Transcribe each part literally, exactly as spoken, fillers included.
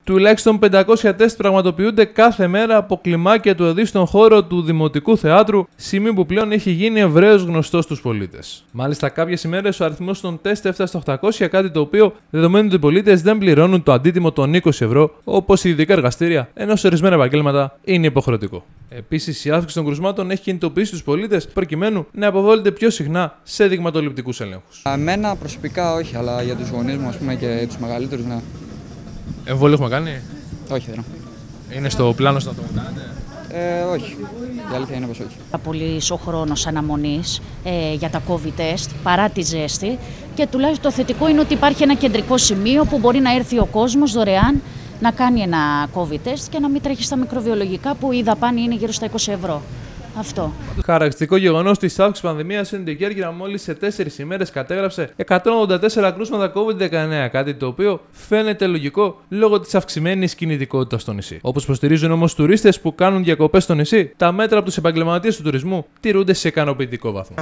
Τουλάχιστον πεντακόσια τεστ πραγματοποιούνται κάθε μέρα από κλιμάκια του ΕΔΗ στον χώρο του Δημοτικού Θεάτρου, σημείο που πλέον έχει γίνει ευρέως γνωστό στους πολίτες. Μάλιστα, κάποιες ημέρες ο αριθμός των τεστ έφτασε στα οκτακόσια, κάτι το οποίο, δεδομένου ότι οι πολίτες δεν πληρώνουν το αντίτιμο των είκοσι ευρώ, όπως οι ειδικά εργαστήρια, ενώ σε ορισμένα επαγγέλματα είναι υποχρεωτικό. Επίσης, η αύξηση των κρουσμάτων έχει κινητοποιήσει τους πολίτες προκειμένου να αποβάλλονται πιο συχνά σε δειγματοληπτικούς ελέγχους. Εμένα προσωπικά όχι, αλλά για τους γονείς μου, ας πούμε, και τους μεγαλύτερους, ναι. Εμβόλιο έχουμε κάνει? Όχι, δεν. Είναι στο πλάνο να το κάνετε? Ε, όχι. Η αλήθεια είναι πως όχι. Πολύ ο χρόνος αναμονής ε, για τα COVID test παρά τη ζέστη και τουλάχιστον το θετικό είναι ότι υπάρχει ένα κεντρικό σημείο που μπορεί να έρθει ο κόσμος δωρεάν να κάνει ένα COVID test και να μην τρέχει στα μικροβιολογικά που η δαπάνη είναι γύρω στα είκοσι ευρώ. Αυτό. Χαρακτηριστικό γεγονός της αύξησης πανδημίας είναι ότι η Κέρκυρα μόλις σε τέσσερις ημέρες κατέγραψε εκατόν ογδόντα τέσσερα κρούσματα κόβιντ δεκαεννέα, κάτι το οποίο φαίνεται λογικό λόγω της αυξημένης κινητικότητας στο νησί. Όπως υποστηρίζουν όμως τουρίστες που κάνουν διακοπές στο νησί, τα μέτρα από τους επαγγελματίες του τουρισμού τηρούνται σε ικανοποιητικό βαθμό.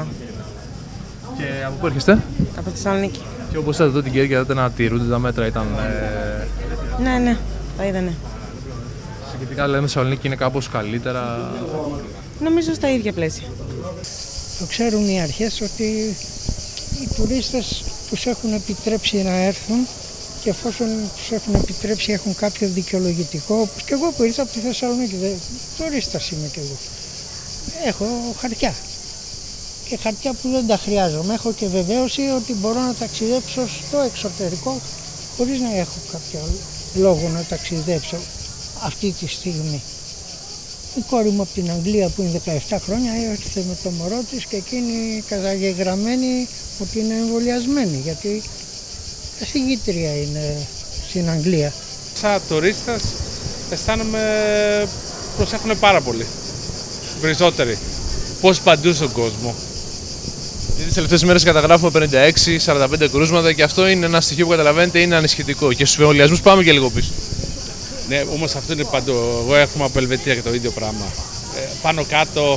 Και από πού έρχεστε? Από τη Θεσσαλονίκη. Και όπως είδατε εδώ την Κέρκυρα, είδατε να τηρούνται τα μέτρα, ήταν. Ε... Ναι, ναι, τα είδανε. Σχετικά λέμε Θεσσαλονίκη είναι κάπως καλύτερα. Νομίζω στα ίδια πλαίσια. Το ξέρουν οι αρχές ότι οι τουρίστες τους έχουν επιτρέψει να έρθουν και εφόσον τους έχουν επιτρέψει έχουν κάποιο δικαιολογητικό, όπως και εγώ που ήρθα από τη Θεσσαλονίκη, δε, τουρίστας είμαι και εγώ. Έχω χαρτιά και χαρτιά που δεν τα χρειάζομαι. Έχω και βεβαίωση ότι μπορώ να ταξιδέψω στο εξωτερικό χωρίς να έχω κάποιο λόγο να ταξιδέψω αυτή τη στιγμή. Η κόρη μου από την Αγγλία που είναι δεκαεπτά χρόνια έρχεται με το μωρό της και εκείνη καταγεγραμμένη ότι είναι εμβολιασμένη, γιατί καθηγήτρια είναι στην Αγγλία. Σαν τουρίστας αισθάνομαι προσέχουν πάρα πολύ, περισσότεροι, πώς παντού στον κόσμο. Τις τελευταίες μέρες καταγράφουμε πενήντα έξι σαράντα πέντε κρούσματα και αυτό είναι ένα στοιχείο που καταλαβαίνετε είναι ανησυχητικό και στους εμβολιασμούς πάμε και λίγο πίσω. Ναι, όμως αυτό είναι παντού. Εγώ έχουμε από Ελβετία και το ίδιο πράγμα. Ε, πάνω κάτω,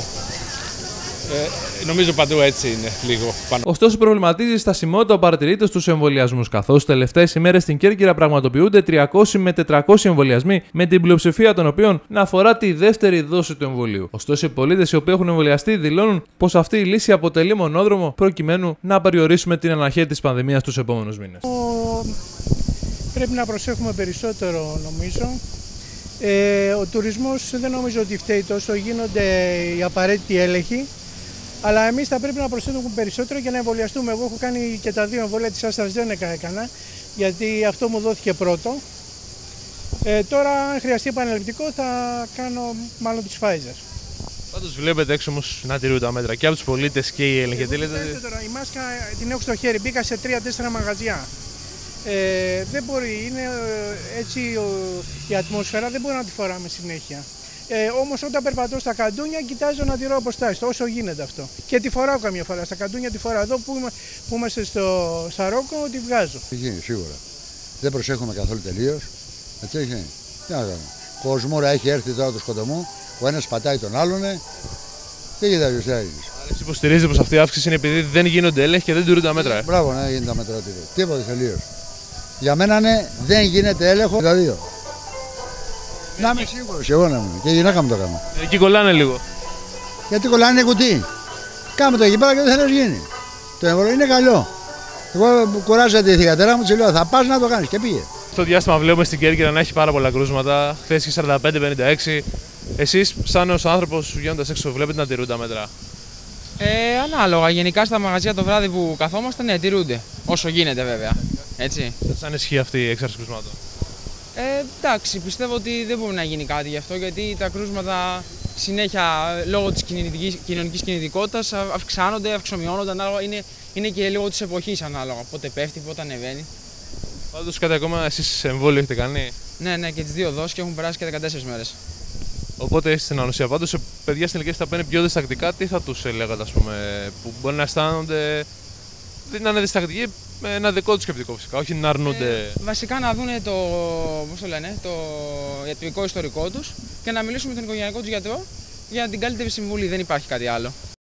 ε, νομίζω παντού έτσι είναι λίγο. Πάνω. Ωστόσο, προβληματίζει η στασιμότητα που παρατηρείται στους εμβολιασμούς, καθώς τις τελευταίες ημέρες στην Κέρκυρα πραγματοποιούνται τριακόσιοι με τετρακόσιοι εμβολιασμοί, με την πλειοψηφία των οποίων να αφορά τη δεύτερη δόση του εμβολίου. Ωστόσο, οι πολίτες οι οποίοι έχουν εμβολιαστεί δηλώνουν πως αυτή η λύση αποτελεί μονόδρομο προκειμένου να περιορίσουμε την αναχέτηση της πανδημίας τους επόμενους μήνες. Πρέπει να προσέχουμε περισσότερο, νομίζω. Ε, ο τουρισμός δεν νομίζω ότι φταίει τόσο, γίνονται οι απαραίτητοι έλεγχοι, αλλά εμείς θα πρέπει να προσέχουμε περισσότερο και να εμβολιαστούμε. Εγώ έχω κάνει και τα δύο εμβόλια της AstraZeneca έκανα, γιατί αυτό μου δόθηκε πρώτο. Ε, τώρα, αν χρειαστεί επαναληπτικό, θα κάνω μάλλον της Pfizer. Πάντως βλέπετε έξω όμως να τηρούν τα μέτρα και από τους πολίτες και οι έλεγχοι. Η μάσκα την έχω στο χέρι, μπήκα σε τρία τέσσερα μαγαζιά. Ε, δεν μπορεί, είναι έτσι η ατμόσφαιρα, δεν μπορεί να τη φοράμε συνέχεια. Ε, όμως όταν περπατώ στα καντούνια κοιτάζω να τηρώ αποστάσεις, όσο γίνεται αυτό. Και τη φοράω καμιά φορά, στα καντούνια τη φοράω. Εδώ που, είμαι, που είμαστε στο Σαρόκο τη βγάζω. Γίνει σίγουρα. Δεν προσέχουμε καθόλου τελείως. Έτσι έχει. Τι να κάνουμε. Κοσμούρα έχει έρθει τώρα το σκοτωμό, ο ένας πατάει τον άλλον. Τι γίνεται ποιος έγινε. Άρα υποστηρίζετε πως αυτή η αύξηση είναι επειδή δεν γίνονται έλεγχοι και δεν τηρούν τα μέτρα. Ε. Μπράβο, ναι, γίνεται τα μέτρα. Τίποτα τελείως. Για μένα ναι, δεν γίνεται έλεγχο τα δύο. Να είμαι σίγουρος, εγώ να είμαι. Και η γυναίκα μου το κάνω. Εκεί κολλάνε λίγο. Γιατί κολλάνε κουτί. Κάμε το εκεί πέρα και δεν θέλεις γίνει. Το εμβόλιο είναι καλό. Εγώ κουράζω τη θηγατέρα μου, της λέω θα πας να το κάνεις και πήγε. Στο διάστημα βλέπουμε στην Κέρκυρα να έχει πάρα πολλά κρούσματα. Χθες είχε σαράντα πέντε πενήντα έξι. Εσείς, σαν ως άνθρωπος βγαίνοντας έξω, βλέπετε να τηρούν τα μέτρα? Ε, ανάλογα. Γενικά στα μαγαζιά το βράδυ που καθόμαστε, ναι, τηρούνται. Όσο γίνεται βέβαια. Έτσι. Σαν ισχύει αυτή η έξαρση κρούσματων? Ε, εντάξει, πιστεύω ότι δεν μπορεί να γίνει κάτι γι' αυτό, γιατί τα κρούσματα συνέχεια λόγω της κοινωνικής κινητικότητας αυξάνονται, αυξομειώνονται, ανάλογα είναι, είναι και λόγω της εποχής ανάλογα. Πότε πέφτει, πότε ανεβαίνει. Πάντως κάτι ακόμα, εσείς εμβόλιο έχετε κάνει? Ναι, ναι, και τις δύο δόσεις και έχουν περάσει και δεκατέσσερις μέρες. Οπότε έχετε στην ανοσία. Πάντως σε παιδιά στην ηλικία που είναι πιο διστακτικά, τι θα τους έλεγατε, ας πούμε, που μπορεί να αισθάνονται, δεν να είναι διστακτικοί, με ένα δικό του σκεπτικό φυσικά, όχι να αρνούνται. Ε, βασικά να δουν το, πώς το λένε, το ιατρικό ιστορικό τους και να μιλήσουμε με τον οικογενειακό τους γιατρό για την καλύτερη συμβουλή. Δεν υπάρχει κάτι άλλο.